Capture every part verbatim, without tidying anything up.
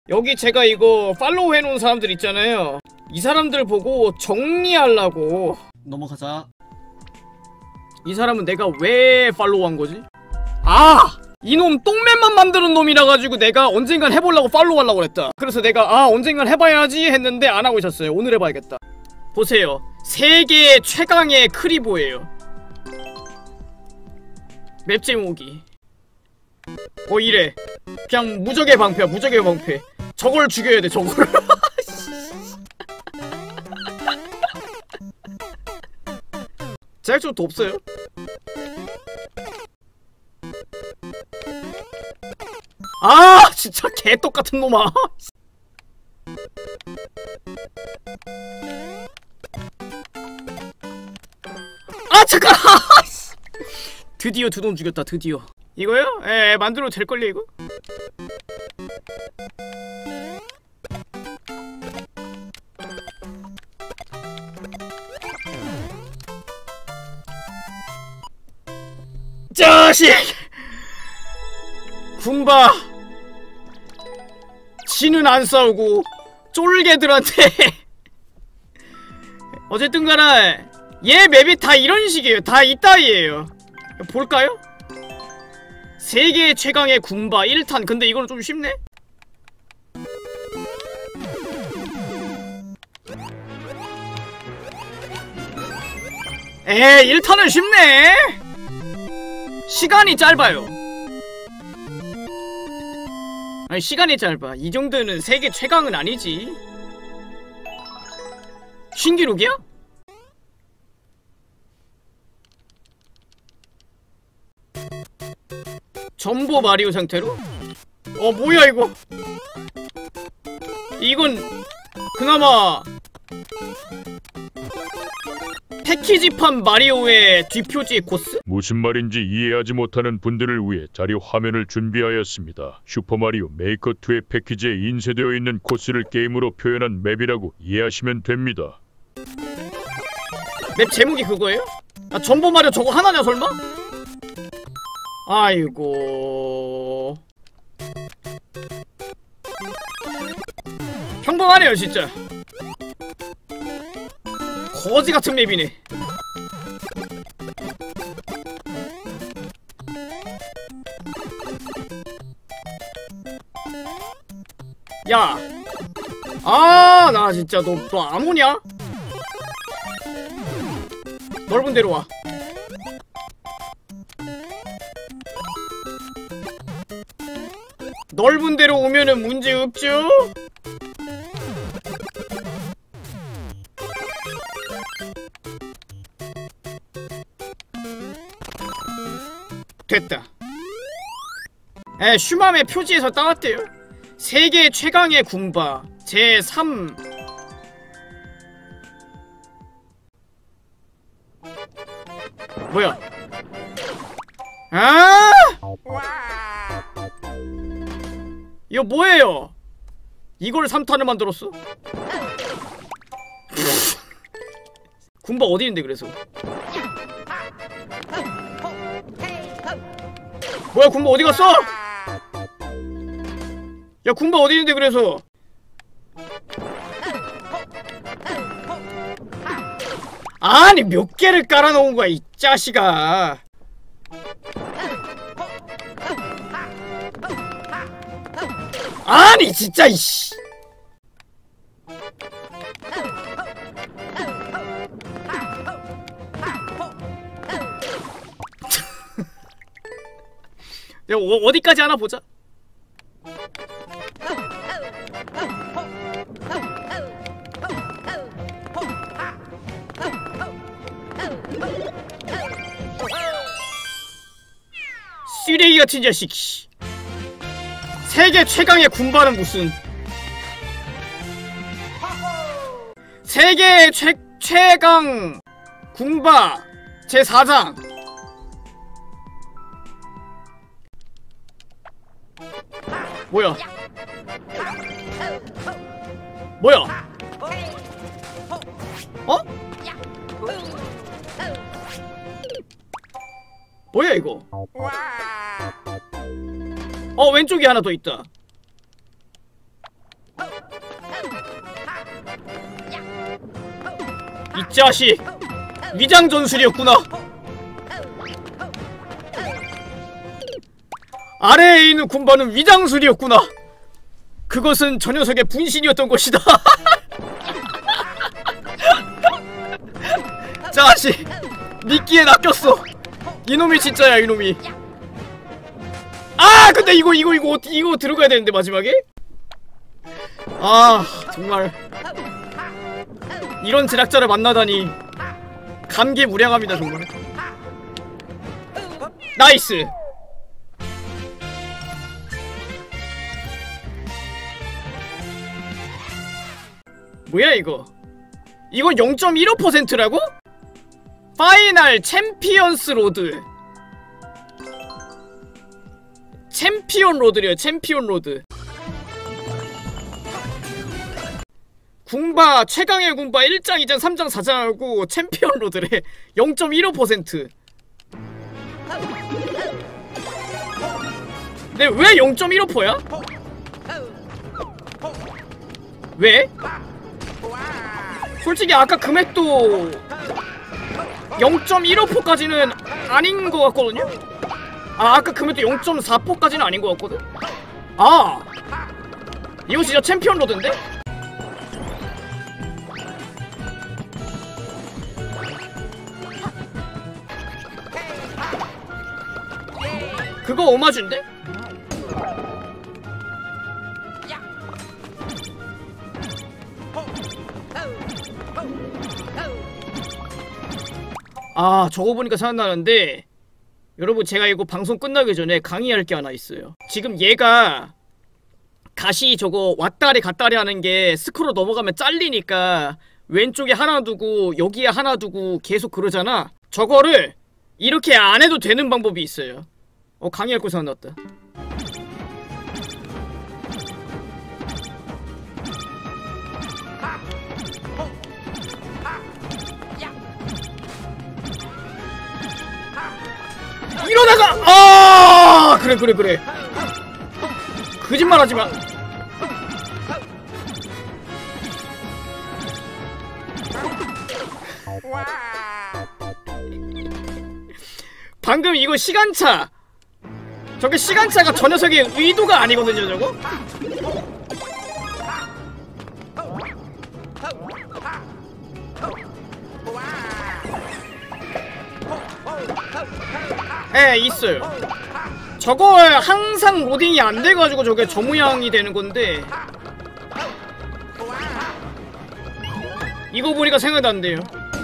여기 제가 이거 팔로우 해놓은 사람들 있잖아요. 이 사람들 보고 정리하려고. 넘어가자. 이 사람은 내가 왜 팔로우 한 거지? 아! 이놈 똥맨만 만드는 놈이라 가지고 내가 언젠간 해보려고 팔로우 하려고 그랬다. 그래서 내가 아 언젠간 해봐야지 했는데 안 하고 있었어요. 오늘 해봐야겠다. 보세요. 세계 최강의 크리보예요. 맵 제목이 어 이래. 그냥 무적의 방패야. 무적의 방패. 저걸 죽여야 돼. 저걸. 제작자도 없어요? 아 진짜 개똑같은 놈아. 아 잠깐. 드디어 두 놈 죽였다. 드디어. 이거요? 에 만들어도 될걸요 이거? 자식! 군바 지는 안 싸우고 쫄개들한테 어쨌든 간에 얘 맵이 다 이런 식이에요. 다 이따위에요. 볼까요? 세계 최강의 군바 일 탄. 근데 이거는 좀 쉽네? 에이 일 탄은 쉽네. 시간이 짧아요. 아니 시간이 짧아. 이 정도는 세계 최강은 아니지. 신기록이야? 전보 마리오 상태로? 어 뭐야 이거. 이건 그나마 패키지판 마리오의 뒷표지의 코스? 무슨 말인지 이해하지 못하는 분들을 위해 자료 화면을 준비하였습니다. 슈퍼마리오 메이커이의 패키지에 인쇄되어 있는 코스를 게임으로 표현한 맵이라고 이해하시면 됩니다. 맵 제목이 그거예요? 아 전보 마리오 저거 하나냐 설마? 아이고 평범하네요 진짜. 거지같은 맵이네. 야! 아, 나 진짜 너, 너 안 오냐? 넓은 데로 와. 넓은 데로 오면은 문제 없죠? 됐다. 에 슈맘의 표지에서 따왔대요. 세계 최강의 군바 제삼. 뭐야? 아! 이거 뭐예요? 이걸 삼 탄을 만들었어? 군바 어디 있는데 그래서? 뭐야 군바 어디 갔어? 야 군바 어디 있는데 그래서? 아니 몇 개를 깔아놓은 거야 이 자식아. 아니 진짜 이씨. 야, 어, 어디까지 하나 보자. 쓰레기 같은 자식. 세계 최강의 군바는 무슨? 세계 최 최강 군바 제사 장. 뭐야? 뭐야? 어? 뭐야 이거? 어 왼쪽에 하나 더 있다. 이 자식 위장 전술이었구나. 아래에 있는 군반은 위장술이었구나. 그것은 저 녀석의 분신이었던 것이다. 자식 미끼에 낚였어. 이놈이 진짜야 이놈이. 아 근데 이거 이거 이거 이거 들어가야 되는데 마지막에. 아 정말 이런 제작자를 만나다니 감개무량합니다 정말. 나이스. 뭐야 이거. 이건 영 점 일오 퍼센트라고? 파이널 챔피언스 로드. 챔피언 로드래요. 챔피언 로드. 군바 최강의 군바 일 장, 이 장, 삼 장, 사 장하고 챔피언 로드래. 영 점 일오 퍼센트. 근데 왜 영 점 일오 퍼센트야? 왜? 솔직히 아까 금액도 영 점 일오 퍼센트까지는 아닌 것 같거든요? 아 아까 금액도 영 점 사 퍼센트까지는 아닌 것 같거든? 아 이거 진짜 챔피언 로드인데? 그거 오마주인데? 아 저거 보니까 생각나는데 여러분 제가 이거 방송 끝나기 전에 강의할 게 하나 있어요. 지금 얘가 다시 저거 왔다리 갔다리 하는 게 스크롤 넘어가면 잘리니까 왼쪽에 하나 두고 여기에 하나 두고 계속 그러잖아. 저거를 이렇게 안 해도 되는 방법이 있어요. 어 강의할 거 생각났다. 이러다가 아 그래 그래 그래 거짓말하지마. 방금 이거 시간차. 저게 시간차가 저 녀석의 의도가 아니거든요 저거. 예 있어요. 저거 항상 로딩이 안 돼가지고 저게 저 모양이 되는 건데 이거 보니까 생각난대요.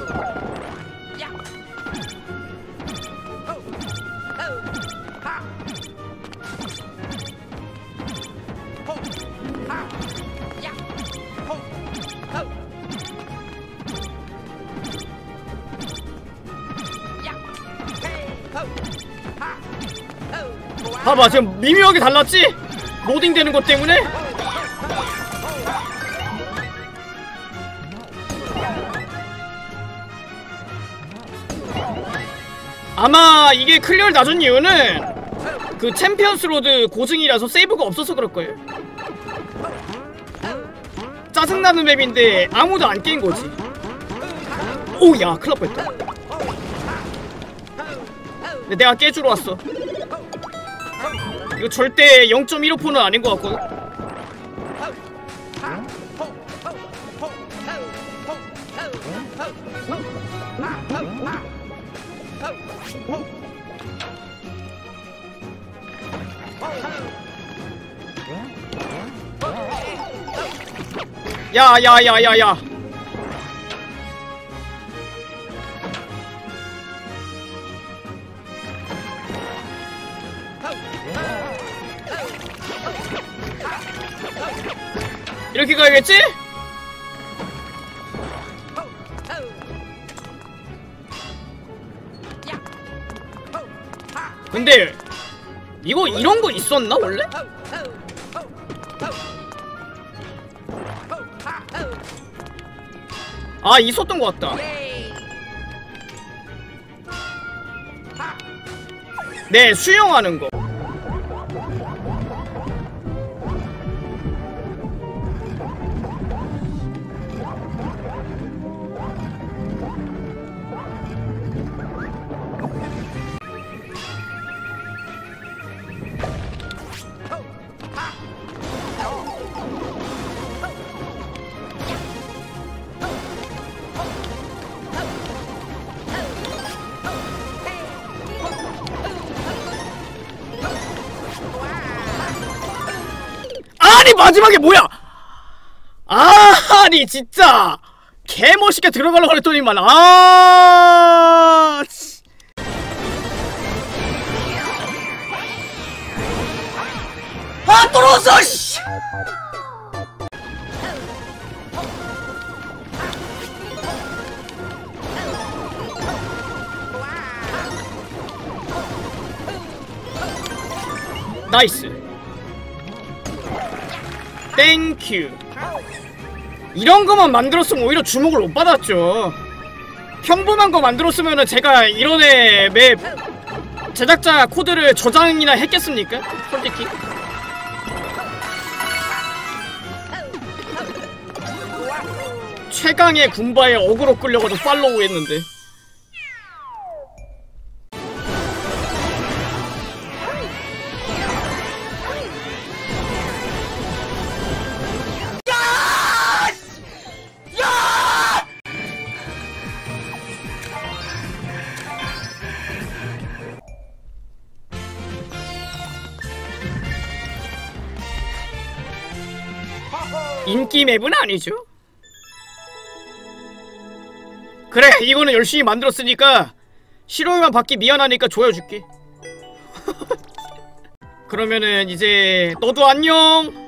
봐봐 지금 미묘하게 달랐지? 로딩되는 것 때문에? 아마 이게 클리어를 놔준 이유는 그 챔피언스 로드 고증이라서 세이브가 없어서 그럴거예요. 짜증나는 맵인데 아무도 안 깨인 거지. 오야 큰일 날 뻔했다. 근데 내가 깨주러 왔어. 이거 절대 영 점 일오 퍼센트는 아닌 것 같거든? 야, 야, 야, 야, 야. 이렇게 가야겠지? 근데 이거 이런 거 있었나 원래? 아 있었던 것 같다. 네 수영하는 거. 마지막에 뭐야? 아, 아니 진짜 개멋있게 들어가려고 그랬더니만 아 아, 떨어졌어! 씨! 나이스. 땡큐. 이런 거만 만들었으면 오히려 주목을 못 받았죠. 평범한 거 만들었으면은 제가 이런 애 맵 제작자 코드를 저장이나 했겠습니까? 솔직히. 최강의 군바에 어그로 끌려가지고 팔로우 했는데. 인기 맵은 아니죠? 그래, 이거는 열심히 만들었으니까 싫어요만 받기 미안하니까 좋아요 줄게. 그러면은 이제 너도 안녕.